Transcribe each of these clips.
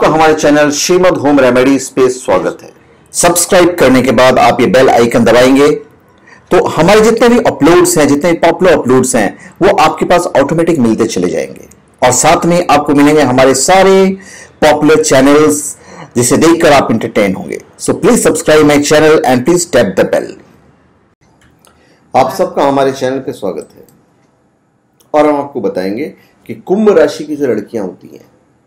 आपका हमारे channel Shrimad home remedies पे स्वागत है। सब्सक्राइब करने के बाद आप ये बेल आइकन दबाएंगे तो हमारे जितने भी अपलोड्स हैं, जितने पॉपुलर अपलोड्स हैं, वो आपके पास ऑटोमेटिक मिलते चले जाएंगे। और साथ में आपको मिलेंगे हमारे सारे पॉपुलर चैनल्स जिसे देखकर आप एंटरटेन होंगे। So please subscribe my channel and please tap the bell. आप सबका हमारे चैनल पे स्वागत है और हम आपको बताएंगे कि कुंभ राशि की जो लड़कियां होती हैं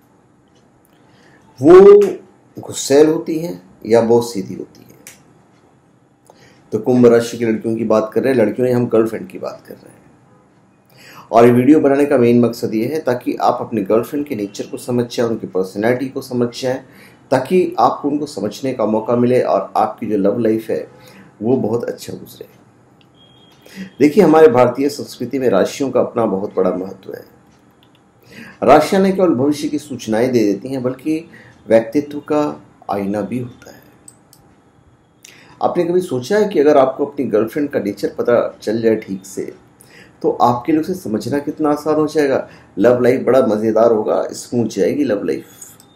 वो गुस्सैल होती हैं या बहुत सीधी होती हैं। तो कुंभ राशि की लड़कियों की बात कर रहे हैं, लड़कियों ने हम गर्लफ्रेंड की बात कर रहे हैं। और ये वीडियो बनाने का मेन मकसद ये है ताकि आप अपने गर्लफ्रेंड के नेचर को समझ जाएं, उनकी पर्सनैलिटी को समझ जाएं, ताकि आपको उनको समझने का मौका मिले और आपकी जो लव लाइफ है वो बहुत अच्छा गुजरे। देखिए, हमारे भारतीय संस्कृति में राशियों का अपना बहुत बड़ा महत्व है। राशियां न केवल भविष्य की सूचनाएं दे देती हैं बल्कि व्यक्तित्व का आईना भी होता है। आपने कभी सोचा है कि अगर आपको अपनी गर्लफ्रेंड का नेचर पता चल जाए ठीक से तो आपके लिए उसे समझना कितना आसान हो जाएगा। लव लाइफ बड़ा मजेदार होगा, स्मूथ जाएगी लव लाइफ।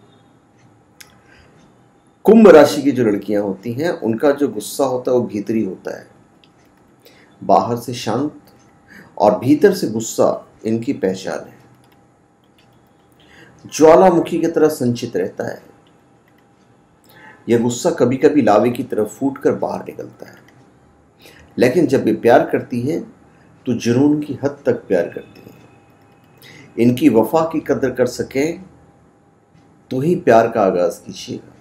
कुंभ राशि की जो लड़कियां होती हैं उनका जो गुस्सा होता है वो भीतरी होता है, बाहर से शांत और भीतर से गुस्सा इनकी पहचान है। ज्वालामुखी की तरह संचित रहता है। यह गुस्सा कभी कभी लावे की तरह फूटकर बाहर निकलता है, लेकिन जब वे प्यार करती है तो जुनून की हद तक प्यार करती है। इनकी वफा की कदर कर सके तो ही प्यार का आगाज कीजिएगा।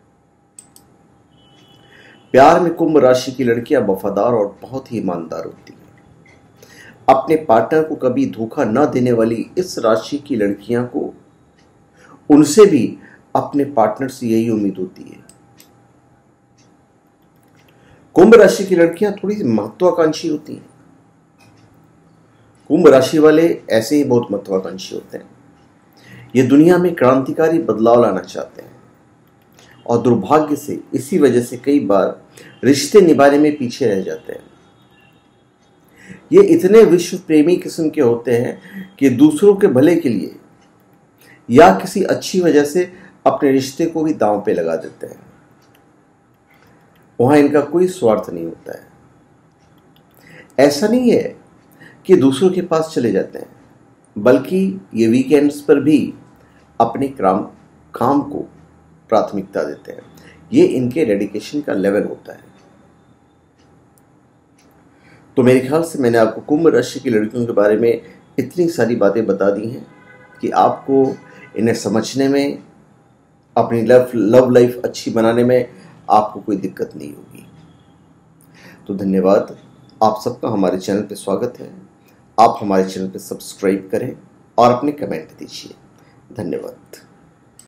प्यार में कुंभ राशि की लड़कियां वफादार और बहुत ही ईमानदार होती हैं। अपने पार्टनर को कभी धोखा न देने वाली इस राशि की लड़कियां को उनसे भी अपने पार्टनर से यही उम्मीद होती है। कुंभ राशि की लड़कियां थोड़ी सी महत्वाकांक्षी होती हैं। कुंभ राशि वाले ऐसे ही बहुत महत्वाकांक्षी होते हैं। ये दुनिया में क्रांतिकारी बदलाव लाना चाहते हैं और दुर्भाग्य से इसी वजह से कई बार रिश्ते निभाने में पीछे रह जाते हैं। ये इतने विश्व प्रेमी किस्म के होते हैं कि दूसरों के भले के लिए या किसी अच्छी वजह से अपने रिश्ते को भी दांव पे लगा देते हैं। वहां इनका कोई स्वार्थ नहीं होता है। ऐसा नहीं है कि दूसरों के पास चले जाते हैं, बल्कि ये वीकेंड्स पर भी अपने काम को प्राथमिकता देते हैं। ये इनके डेडिकेशन का लेवल होता है। तो मेरे ख्याल से मैंने आपको कुंभ राशि की लड़कियों के बारे में इतनी सारी बातें बता दी हैं कि आपको इन्हें समझने में, अपनी लव लाइफ अच्छी बनाने में आपको कोई दिक्कत नहीं होगी। तो धन्यवाद। आप सबका हमारे चैनल पे स्वागत है। आप हमारे चैनल पे सब्सक्राइब करें और अपने कमेंट दीजिए। धन्यवाद।